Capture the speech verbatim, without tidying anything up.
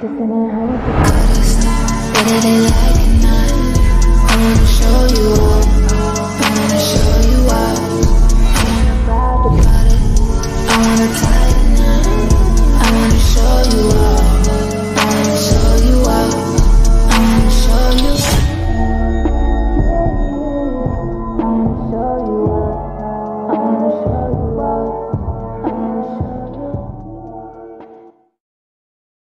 Kissing and holding. Whether they like it or not, I wanna show you up. I wanna show you out. I wanna brag about it. I wanna tell